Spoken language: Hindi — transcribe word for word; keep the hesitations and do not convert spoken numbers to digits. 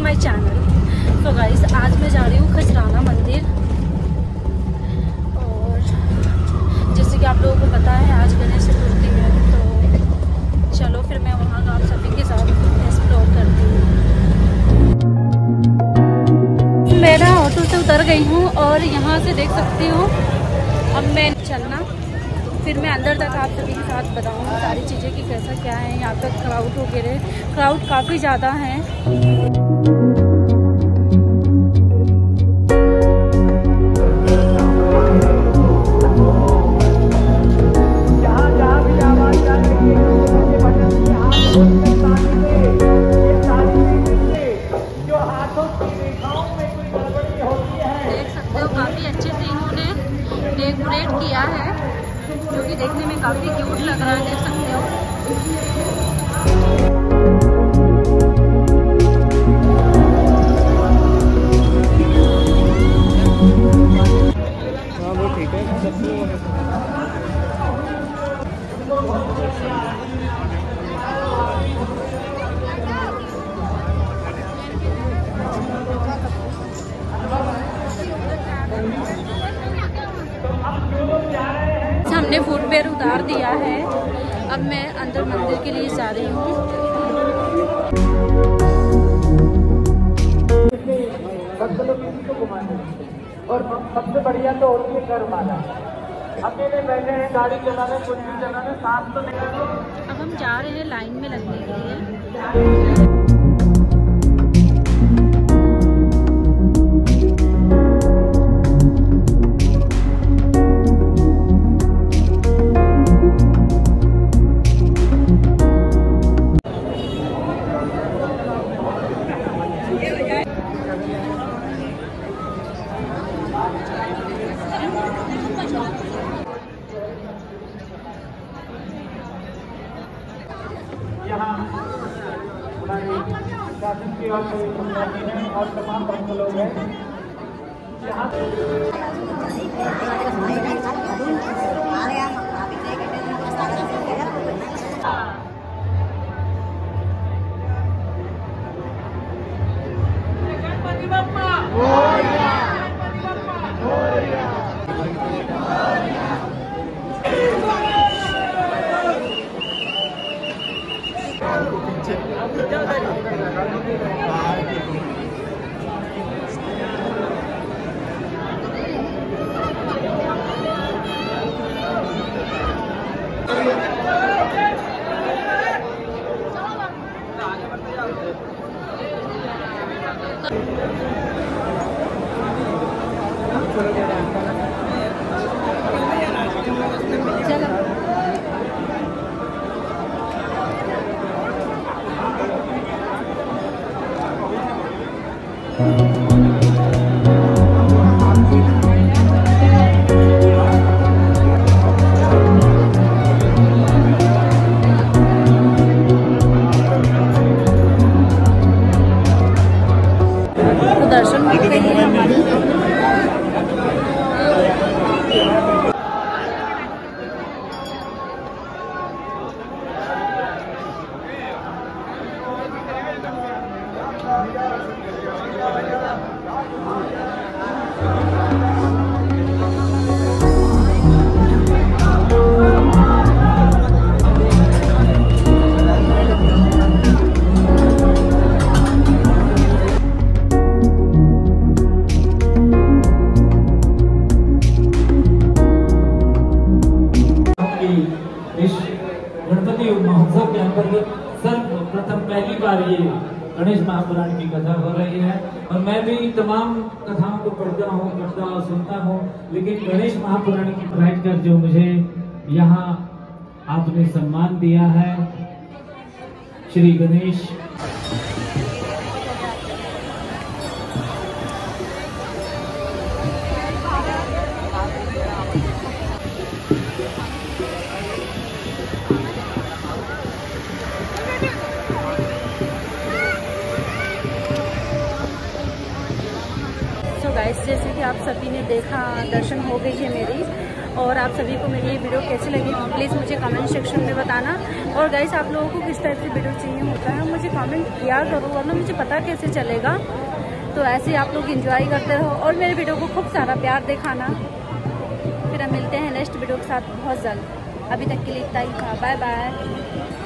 My channel. तो गाइस आज मैं जा रही हूँ खजराना मंदिर, और जैसे कि आप लोगों को पता है आज गणेश चतुर्थी है, तो चलो फिर मैं वहाँ आप सभी के साथ एक्सप्लोर करती हूँ। मैं ना ऑटो से उतर गई हूँ और यहाँ से देख सकती हूँ अब मैं चलना, फिर मैं अंदर तक आप सभी के साथ बताऊँगी सारी चीज़ें कि कैसा क्या है यहाँ तक। क्राउड वगैरह क्राउड काफ़ी ज़्यादा है। देख सकते हो काफ़ी अच्छे से इन्होंने डेकोरेट किया है, जो कि देखने में काफ़ी क्यूट लग रहा है। देख सकते हो हाँ वो ठीक है। हमने फुटवेयर उतार दिया है, अब मैं अंदर मंदिर के लिए जा रही हूँ। और सबसे बढ़िया तो होती है घर वाला, अकेले बैठे हैं गाड़ी चलाने कुछ भी चलाने साथ तो नहीं। अब हम जा रहे हैं लाइन में लगने के लिए। यहाँ हमारे शासन की ओर से और तमाम प्रमुख लोग हैं यहाँ। गणपति बप्पा मोरया, गणपति बप्पा मोरया। दर्शन हो गए हैं हमारे। गणपति महोत्सव के अंतर्गत सर्वप्रथम पहली बार ये गणेश महापुराण की कथा हो रही है, और मैं भी तमाम कथाओं को पढ़ता हूँ पढ़ता और सुनता हूँ, लेकिन गणेश महापुराण की पढ़ाई कर जो मुझे यहाँ आपने सम्मान दिया है, श्री गणेश गाइस, जैसे कि आप सभी ने देखा दर्शन हो गई है मेरी, और आप सभी को मेरी ये वीडियो कैसी लगी प्लीज़ मुझे कमेंट सेक्शन में बताना। और गाइस आप लोगों को किस टाइप की वीडियो चाहिए होता है मुझे कमेंट किया करो, वरना मुझे पता कैसे चलेगा। तो ऐसे आप लोग एंजॉय करते रहो और मेरे वीडियो को खूब सारा प्यार दिखाना। फिर हम मिलते हैं नेक्स्ट वीडियो के साथ बहुत जल्द। अभी तक के लिए इतना ही था, बाय बाय।